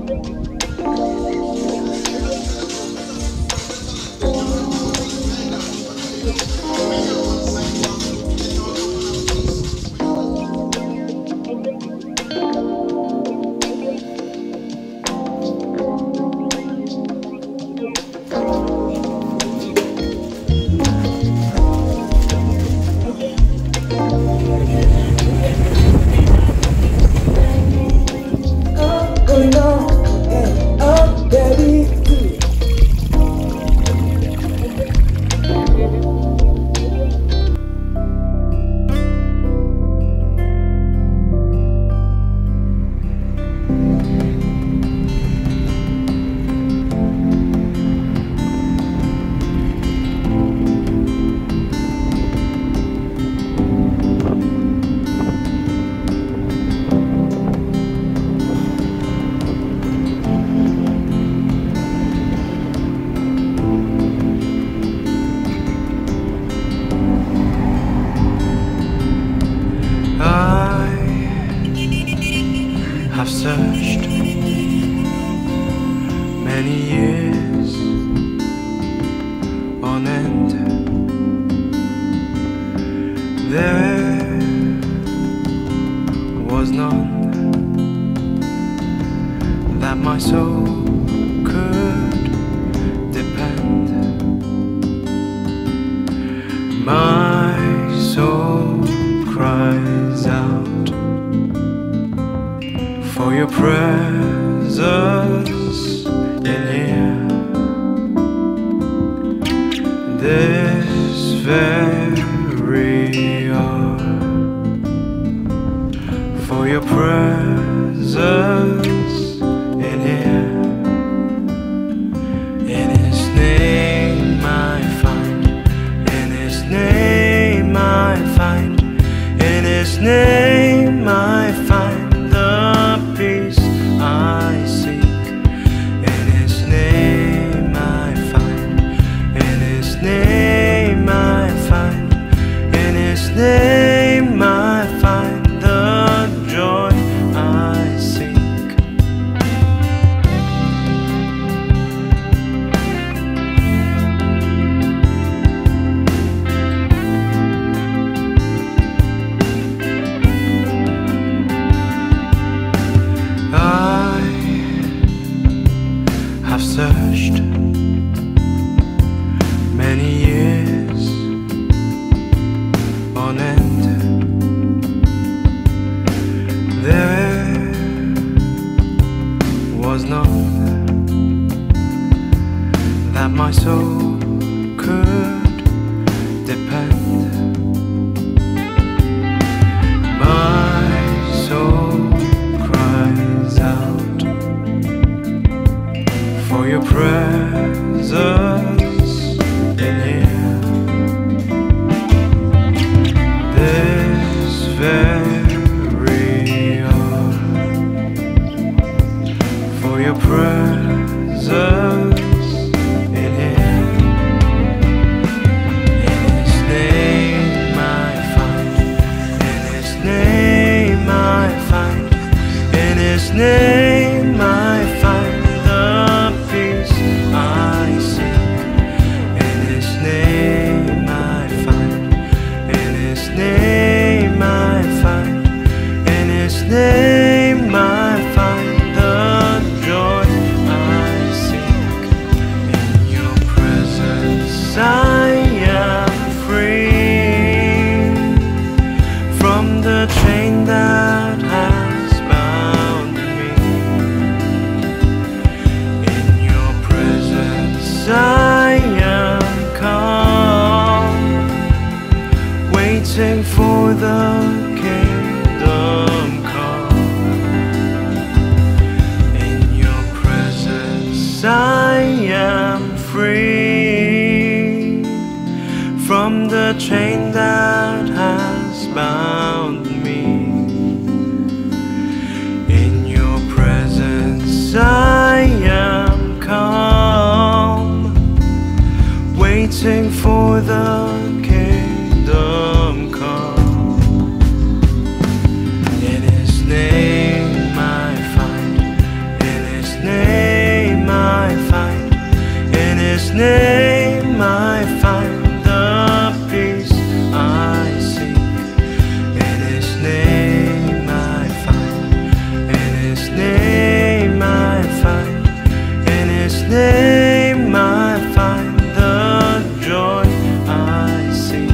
I've searched many years on end. There was none that my soul could depend. My soul cries out for your presence in here. This very hour, for your presence in here. In His name I find, in His name I find, in His name I find peace I seek. In His name I find, in His name I find, in His name I find the joy I seek. I've searched many years on end. There was none that my soul could depend. My soul cries out for your presence in here. This very hour, for your presence in here. In His name I find, in His name I find, in His name I find peace I seek. In His name I find, in His name I find, in His name I find the joy I seek. In your presence I am free from the chain that has bound me. I am calm, waiting for the kingdom come. In your presence I am free from the chain that has bound me. In your presence I am calm, waiting for the kingdom come. In His name I find, in His name I find the peace I seek. In His name I find. In His name I find. In His name I find the joy I seek.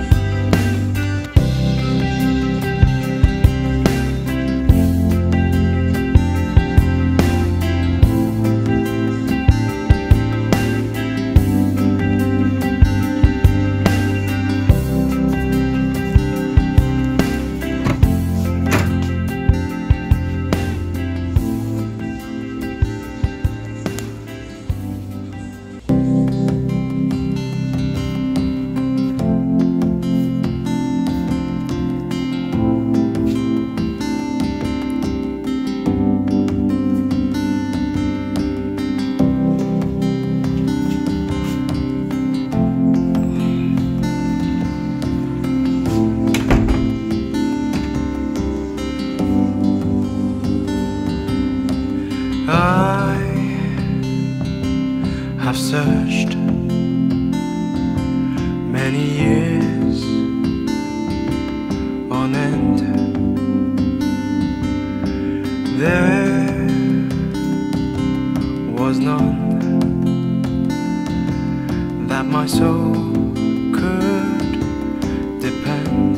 I have searched many years on end. There was none that my soul could depend.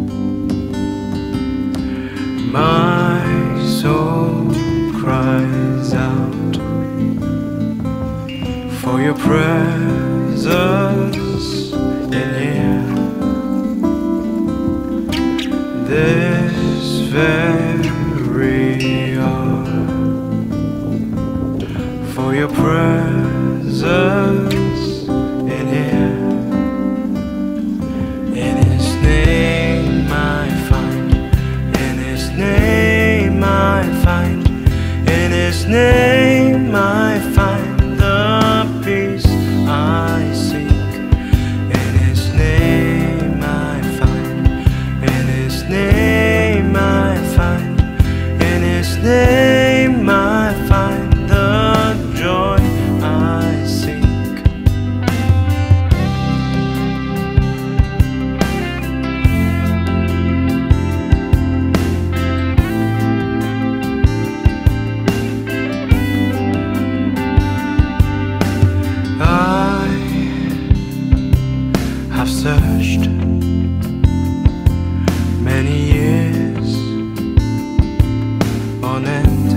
My soul cries out for your presence in here. This very hour, for your presence in here. In His name I find. In His name I find. In His name I find the peace I seek. In His name I find. In His name I find. In His name I find the joy I seek. I have searched many years on end.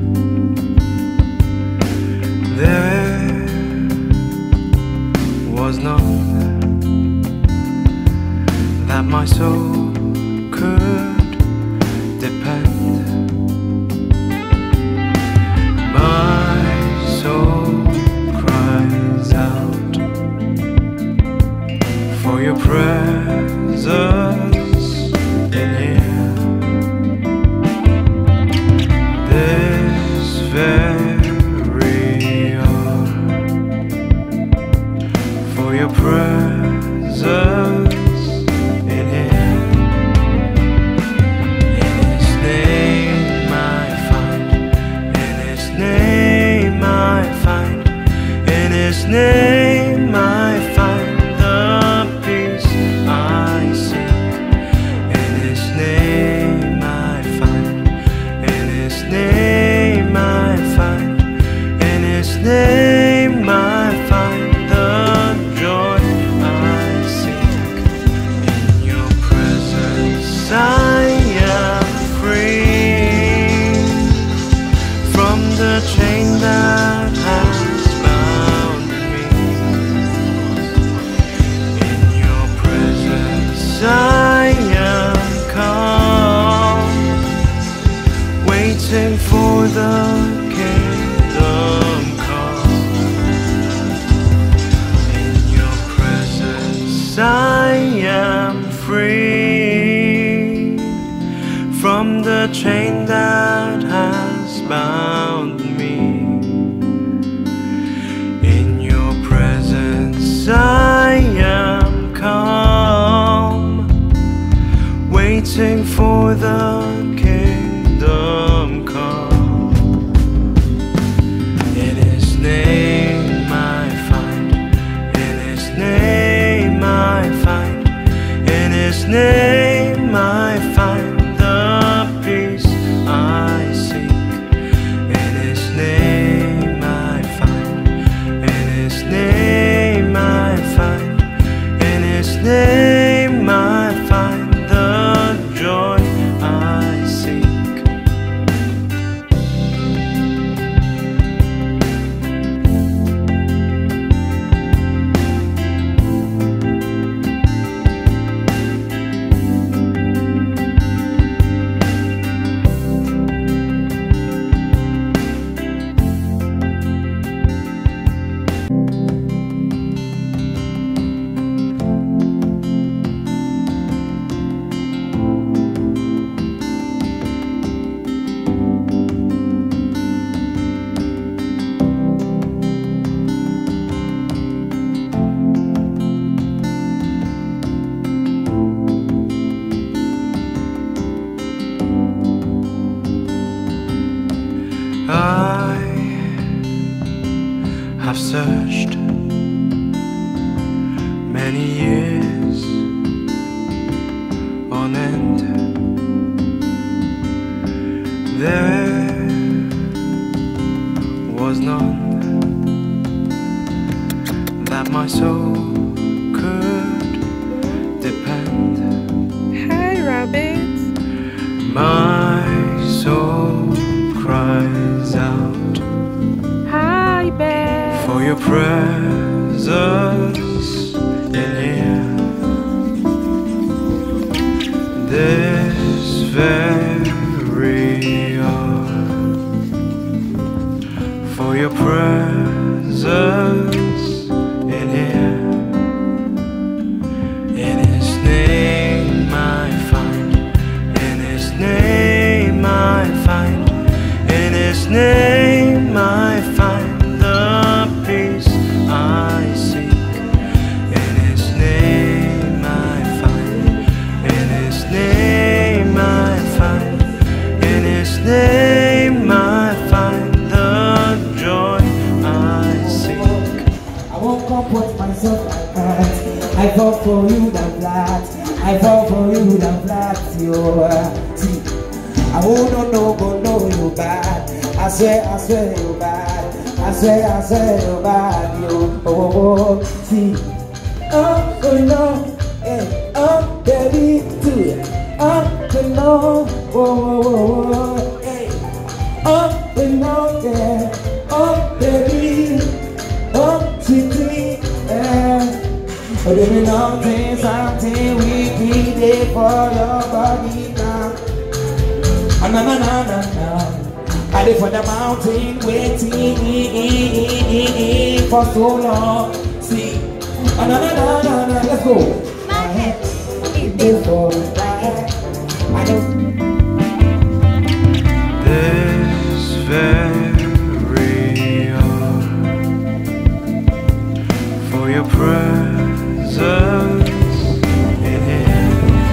There was none that my soul could depend. My soul cries out for your presence in here. This very hour, for your presence in here. In His name I find. In His name I find. In His name I find the peace I seek. In His name I find. In His name I find. In His name I find the joy I seek. In your presence I am free from the chain that has bound me. In your presence I am calm, waiting for the kingdom come. In your presence I am free from the chain that has bound me. In your presence I am calm, waiting for the kingdom come. In His name I find. I have searched many years on end. There was none that my soul could depend. Hi, Rabbit. My soul cries out, Hi, Bear. for your presence in here. This very hour, for your presence in here. In His name I find, in His name I find, in His name I find the peace I seek. In His name I find, in His name I find, in His name I find the joy I seek. I won't comport myself like that. I fall for you the flat. I fall for you the flat. You see, I won't know you bad. I swear you bad. I swear you bad. You see. Oh no, hey, oh baby too. Oh no, hey, oh no, yeah, oh baby. Oh, sweetie, yeah. Oh, there be something we did for your body now. Oh, no. I live for the mountain waiting for so long. See, oh, no, let's go. My head is for my head. I know. This very hour, for your presence in here.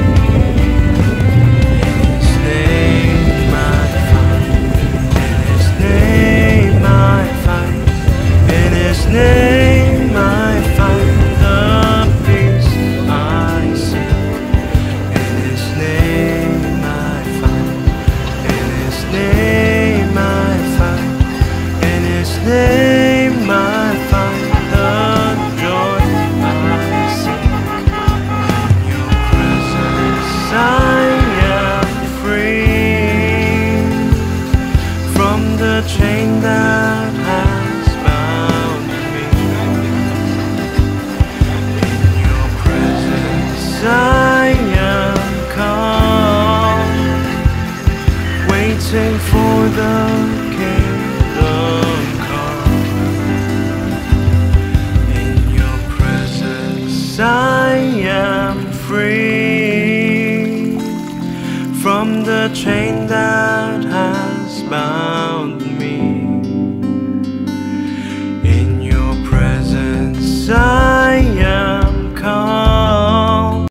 In His name I find, in His name I find, in His name I find the peace I seek. In His name I find, in His name I find, in His name I find the joy I seek. In your presence I am free from the chain that has bound me. In your presence I am calm, waiting for the kingdom come. In your presence I am free from the chain that has bound